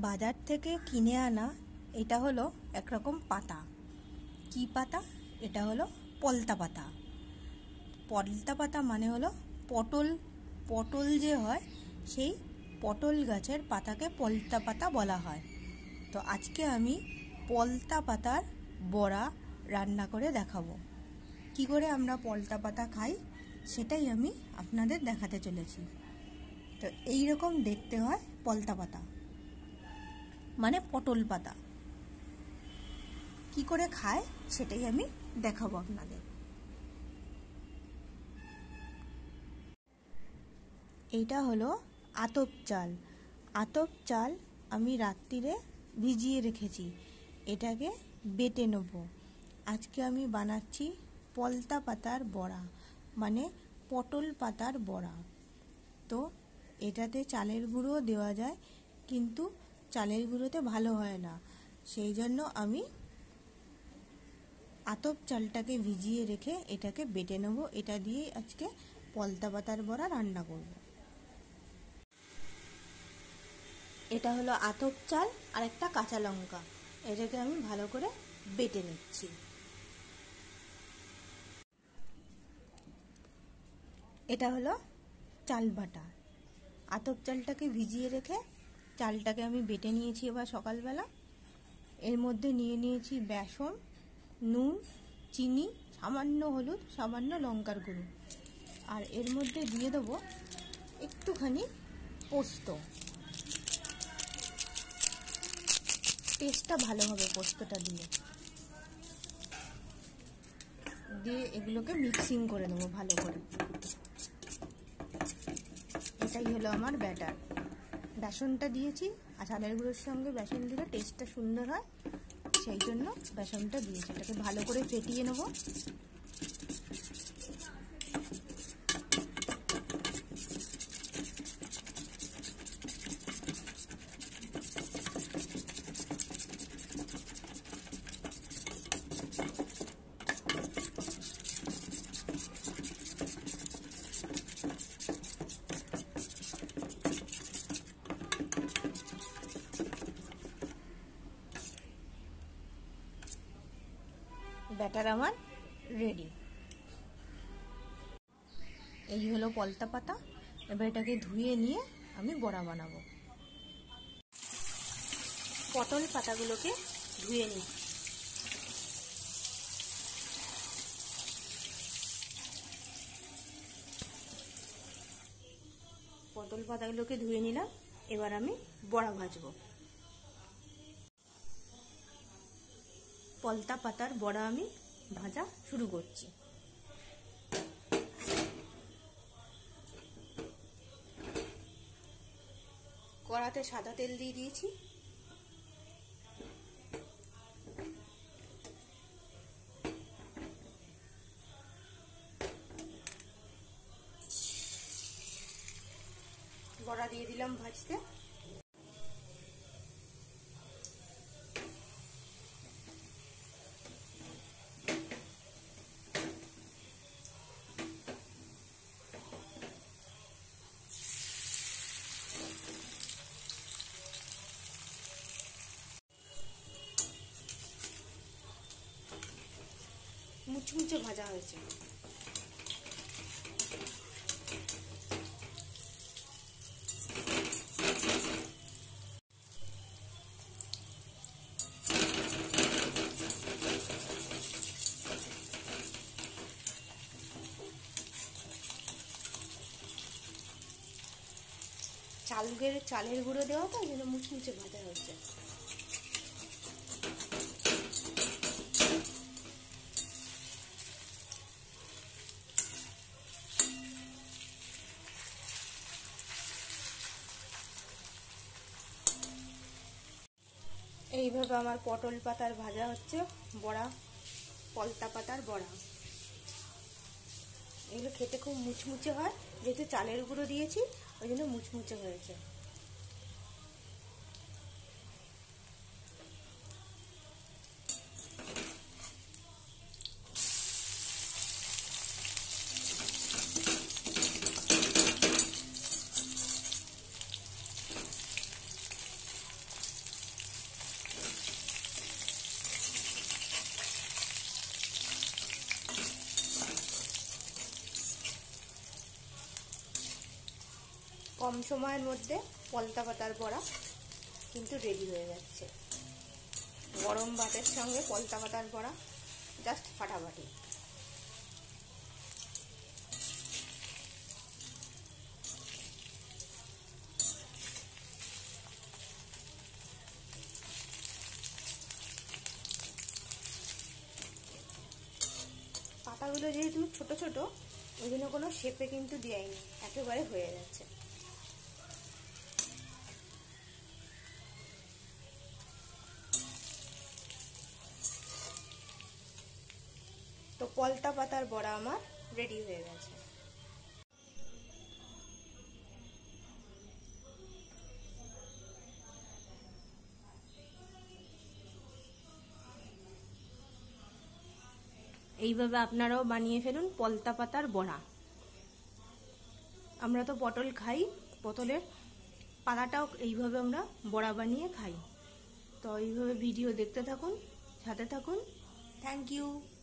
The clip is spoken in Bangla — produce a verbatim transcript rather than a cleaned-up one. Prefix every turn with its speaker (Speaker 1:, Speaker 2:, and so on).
Speaker 1: বাজার থেকে কিনে আনা এটা হলো একরকম পাতা। কি পাতা? এটা হলো পলতা পাতা। পলতা পাতা মানে হলো পটল পটল যে হয় সেই পটল গাছের পাতাকে পলতা পাতা বলা হয়। তো আজকে আমি পলতা পাতার বড়া রান্না করে দেখাবো। কি করে আমরা পলতা পাতা খাই সেটাই আমি আপনাদের দেখাতে চলেছি। তো এই রকম দেখতে হয় পলতা পাতা, মানে পটল পাতা। কি করে খায় সেটাই আমি দেখাবো আপনাদের। এইটা হলো আতপ চাল। আতপ চাল আমি রাত্রিরে ভিজিয়ে রেখেছি, এটাকে বেটে নেব। আজকে আমি বানাচ্ছি পলতা পাতার বড়া, মানে পটল পাতার বড়া। তো এটাতে চালের গুঁড়ো দেওয়া যায়, কিন্তু চালের গুঁড়োতে ভালো হয় না, সেই জন্য আমি আতপ চালটাকে ভিজিয়ে রেখে এটাকে বেটে নেব। এটা দিয়ে আজকে পলতা পাতার বড়া রান্না করব। এটা হলো আতপ চাল আর একটা কাঁচা লঙ্কা, এটাকে আমি ভালো করে বেটে নিচ্ছি। এটা হলো চাল বাটা। আতপ চালটাকে ভিজিয়ে রেখে চালটাকে আমি বেটে নিয়েছি এবার সকালবেলা। এর মধ্যে নিয়ে নিয়েছি বেসন, নুন, চিনি, সামান্য হলুদ, সামান্য লঙ্কার গুঁড়ো, আর এর মধ্যে দিয়ে দেবো একটুখানি পোস্ত। টেস্টটা ভালো হবে পোস্তটা দিলে। দিয়ে এগুলোকে মিক্সিং করে নেবো ভালো করে। এটাই হলো আমার ব্যাটার। বেসনটা দিয়েছি, আর চালের গুঁড়োর সঙ্গে বেসন দিলে টেস্টটা সুন্দর হয়, সেই জন্য বেসনটা দিয়েছি। এটাকে ভালো করে ফেটিয়ে নেব। ব্যাটার আমার রেডি। এই হলো পলতা পাতা। এবার এটাকে ধুয়ে নিয়ে আমি বড়া বানাবো। পটল পাতাগুলোকে ধুয়ে নিই। পটল পাতাগুলোকে ধুয়ে নিলাম। এবার আমি বড়া ভাজবো। পলতা পাতার বড়া আমি ভাজা শুরু করছি। কড়াতে সাদা তেল দিয়ে দিয়েছি। বড়া দিয়ে দিলাম ভাজতে। মুচমুচে ভাজা হয়েছে। চালের চালের গুঁড়ো দেওয়া তো, এই জন্য মুচমুচে ভাজা হচ্ছে। এইভাবে আমার পটল পাতার ভাজা হচ্ছে বড়া, পলতা পাতার বড়া। এগুলো খেতে খুব মুচমুচে হয়, যেহেতু চালের গুঁড়ো দিয়েছি ওই জন্য মুচমুচে হয়েছে। কম সময়ের মধ্যে পলতা পাতার বড়া কিন্তু রেডি হয়ে যাচ্ছে। গরম ভাতের সঙ্গে পলতা পাতার বড়া জাস্ট ফাটাফাটি। পাতাগুলো যেহেতু ছোট ছোট, ওই জন্য কোনো শেপে কিন্তু দেয়নি, একেবারে হয়ে যাচ্ছে। তো পলতা পাতার বড়া আমার রেডি হয়ে গেছে। এইভাবে আপনারাও বানিয়ে ফেলুন পলতা পাতার বড়া। আমরা তো পটল খাই, পটলের পাতাটাও এইভাবে আমরা বড়া বানিয়ে খাই। তো এইভাবে ভিডিও দেখতে থাকুন, সাথে থাকুন। Thank you.